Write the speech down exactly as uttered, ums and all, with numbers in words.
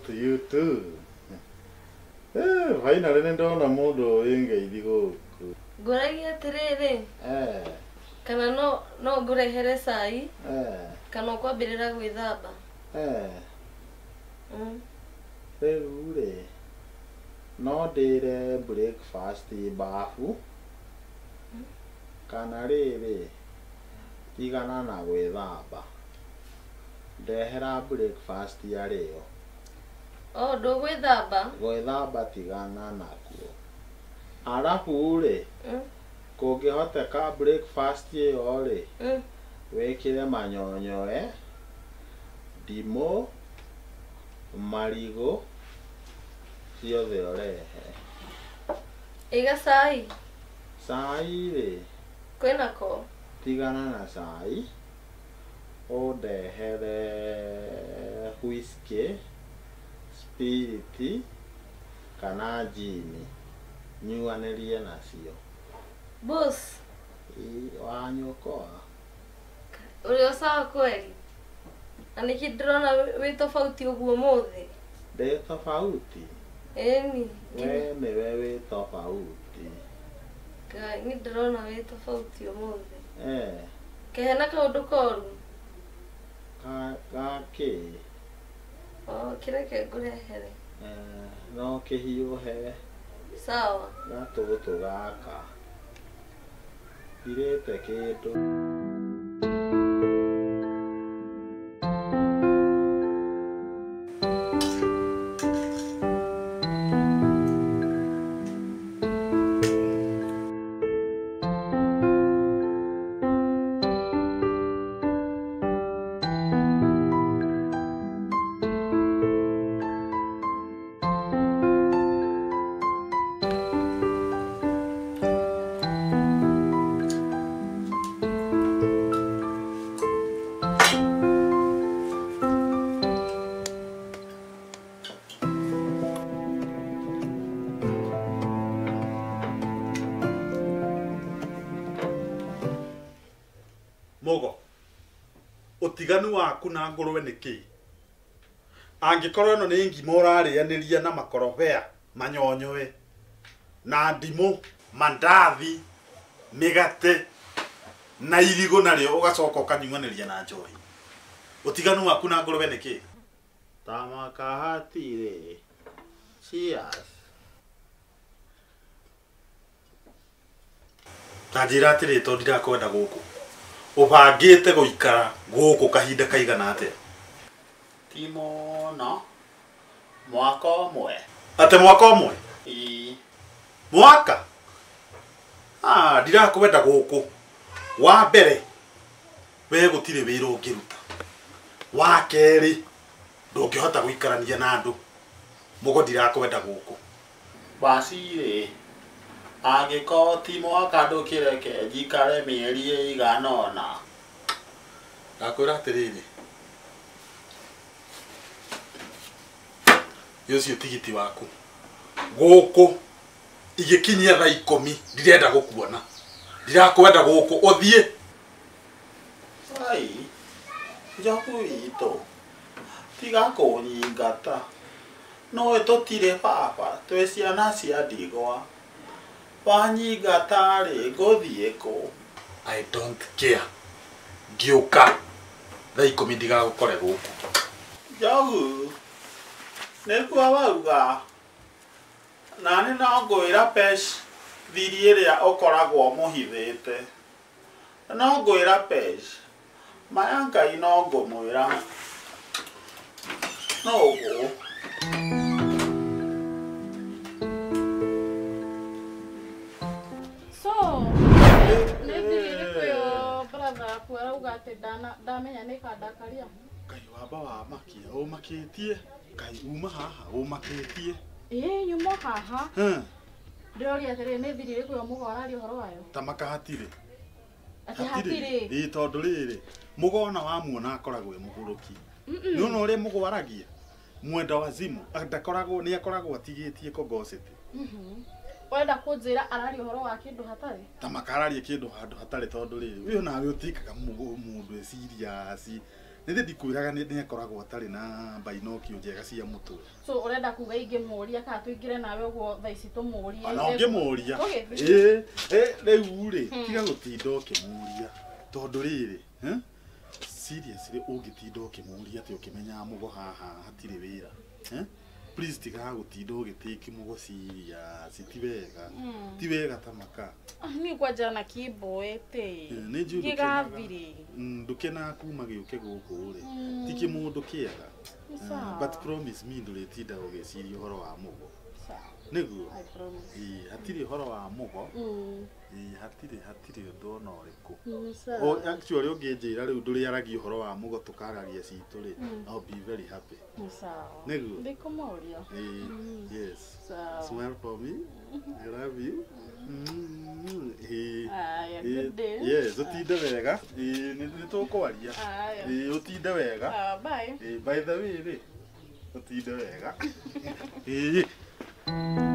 to you too. Eh, finally ndona mundu wingeithia guku. Nguragia atiriri. Eh. Kana no no ngurehere cai. Eh. Kana kwambirira gwithamba. Eh. Mm. Rĩu-rĩ, no ndĩre breakfast bafu kana rĩrĩ tigana na gwĩthamba ndehera breakfast arĩo. Oh, ndũgwĩthamba? Gwĩthamba tigana nakuo. Arabu-rĩ, Mm. kũngĩhoteka breakfast ĩyo-rĩ, Mm. wĩkĩre manyonyoe, ndimũ, marigũ, ciothe ũrehe. Iga cai? Cai-rĩ, Kwĩnako? tigana na cai, ũndehere whisky, spirit kana gin, nyuanĩrie nacio. Boss? Ĩ, wanyũkoa. Ũrĩ o sawa kweli? Na nĩkĩ ndĩrona wĩ tofauti ũguo ũmũthĩ? Ndĩ tofauti? Ĩni. We nĩwe wĩ tofauti. Ngai, nĩ ndĩrona wĩ tofauti ũmũthĩ. Eh. Kehena kaũndũ koru? Ka gakĩ? Oh, kĩreke ngũrehere. Eh, no kĩhiũhe. Sawa. Gatũtũ gaka. Ndirĩte kĩndũ. Mogo utiganu waku na ngũrwe nĩkĩ? Angĩkorwo ĩno nĩ ngima ũrarĩanĩria na makorobea manyonyoe na ndimũ, mandathi, mĩgate na irigũ narĩo ũgacoka ũkanyuanĩria na njohi. Utiganu waku na ngũrwe nĩkĩ? Tamakahati-rĩ. Cheers. Ta njĩra atĩrĩ tondũ ndirakwenda gũkũ. Ũbangĩte gũikara gũkũ kahinda kaigana atĩa? Ti mũno. Mwaka ũmwe. Atĩ mwaka ũmwe? Ĩĩ. Mwaka? Ah, ndirakwenda gũkũ. Wa mbere we gũtirĩ wĩra ũngĩruta. Wa kerĩ ndũngĩhota gũikarania na andũ. Mũgo ndirakwenda gũkũ. Basi-rĩ, angĩkorwo ti mwaka ndũkĩreke njikare mĩeri ĩigana ũna. Ndakwĩra atĩrĩrĩ, ũcio tigiti waku. Gũkũ igĩkinyia thaa ikũmi ndirenda gũkuona. Ndirakwenda gũkũ ũthiĩ. Ai, njoku itũ tiga kũnyingata. No tũtirĩ baba, twĩ ciana cia ndigwa. Wanyingata-rĩ, ngũthiĩ kũ? I don't care. Ngĩũka thaa ikũmi ndigagũkore gũkũ. Njogu, nĩkuo wauga. Nani no ngwĩra Pesh thiri ĩrĩa ũkoragwo mũhithĩte. No ngwĩra Pesh, maya Ngai no ngũmwĩra. No ũguo. So, nĩ thiri ĩrĩkũ ĩyo brother yaku arauga atĩ ndamenya nĩ kandakaria? Ngai wamba wamakia, ũmakĩtie. Ngai uma haha, ũmakĩtie. Ĩĩ, nyuma haha. Hmm. Ndĩroria atĩrĩ nĩ thiri ĩrĩkũ ĩyo mũgo araria ũhoro wayo? Tamaka hatirĩ. Atĩ hatirĩ? Ĩĩ tondũ rĩrĩ, mũgo ona wamuona akoragwo e mũgũrũki. Nĩona ũrĩa mũgo aragia. Mwenda wazimu, ndakoragwo nĩ akoragwo atigĩtie kogocete. Mhm. Wenda kũnjĩra araria ũhoro wa kĩndũ hatarĩ? Tamaka araria kĩndũ handũ hatarĩ tondũ rĩrĩ, ũyũ nawe ũtikaga mũndũ e serious. Nĩ ndikwĩraga nĩ akoragwo atarĩ na bainokio njega cia mũtwe. So urenda kuga ingĩmũria kana tũingĩre nawe ũguo thaa ici tũmũrie. Ana ũngĩmũria. Ĩ ĩ rĩu rĩ tiga gũtinda ũkĩmũria. Tondũ rĩrĩ, eh? Seriously ũngĩtinda ũkĩmũria atĩ ũkĩmenyaga mũgo haha hatirĩ wĩra. Eh? Please tiga gũtinda ũgĩtĩki mũgo serious ti wega. Ti wega ta maka. Ni kwa jana kiboete. Nĩ njũĩ gĩgabire. Ndũkenaga kuma gĩũke gũkũ rĩ. Ti kĩmũndũ kĩega. But promise me ndũrĩtinda ũgĩciria ũhoro wa mũgo. Nĩguo? I promise. Ĩ hatirĩ ũhoro wa mũgo. Ĩ hatirĩ hatirĩ ũndũ ona ũrĩkũ. Sawa. Actually ũngĩnjĩra rĩu ndũrĩaragia ũhoro wa mũgo tũkaragia citũ rĩ. I'll be very happy. Sawa. Nĩguo? Ndikũmũria. Yes. Sawa. Smile for me. I love you. Aya, good day. Yes, ũtinde wega. Ĩ nĩ tũkwaria. Aya. Ĩ ũtinde wega. Ah, bye. Ĩ by the way rĩ ũtinde wega. Ĩ